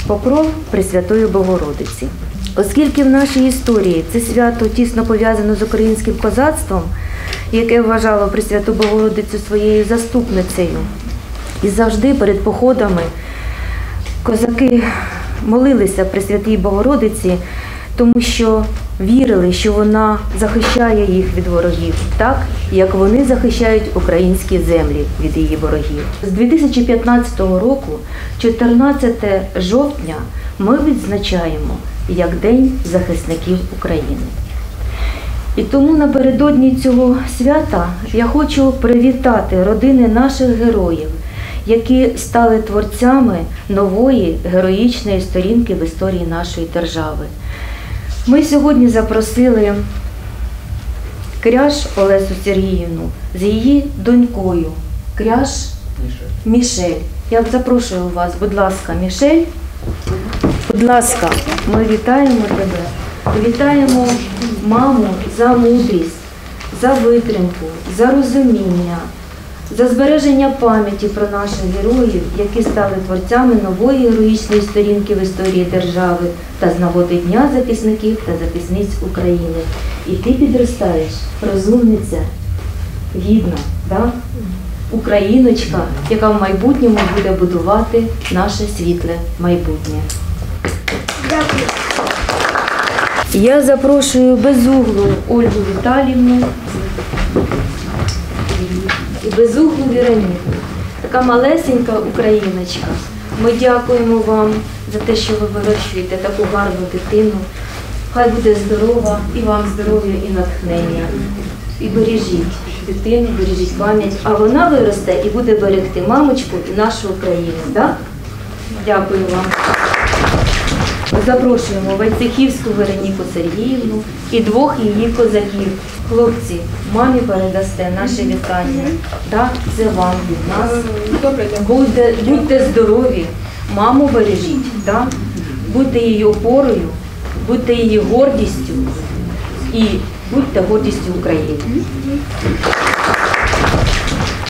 Покров Пресвятої Богородиці. Оскільки в нашій історії це свято тісно пов'язано з українським козацтвом, яке вважало Пресвяту Богородицю своєю заступницею, і завжди перед походами козаки молилися Пресвятій Богородиці, тому що вірили, що вона захищає їх від ворогів, так, як вони захищають українські землі від її ворогів. З 2015 року, 14 жовтня, ми відзначаємо як День захисників України. І тому напередодні цього свята я хочу привітати родини наших героїв, які стали творцями нової героїчної сторінки в історії нашої держави. Ми сьогодні запросили Кряж Олесю Сергіївну з її донькою Кряж Мішель. Я запрошую вас, будь ласка, Мішель. Будь ласка, ми вітаємо тебе. Вітаємо маму за мудрість, за витримку, за розуміння, за збереження пам'яті про наших героїв, які стали творцями нової героїчної сторінки в історії держави та з нагоди Дня захисників та захисниць України. І ти підростаєш, розумниця, гідна, да? Україночка, яка в майбутньому буде будувати наше світле майбутнє. Дякую. Я запрошую Безуглу Ольгу Віталіївну і Безуглу Вероніку. Така малесенька україночка. Ми дякуємо вам за те, що ви вирощуєте таку гарну дитину. Хай буде здорова, і вам здоров'я, і натхнення. І бережіть дитину, бережіть пам'ять, а вона виросте і буде берегти мамочку і нашу Україну. Да? Дякую вам. Запрошуємо Войцехівську Вероніку Сергіївну і двох її козаків. Хлопці, мамі передасте наше вітання. Так, це вам від нас. Будьте здорові, маму бережіть, так? Будьте її опорою, будьте її гордістю і будьте гордістю України.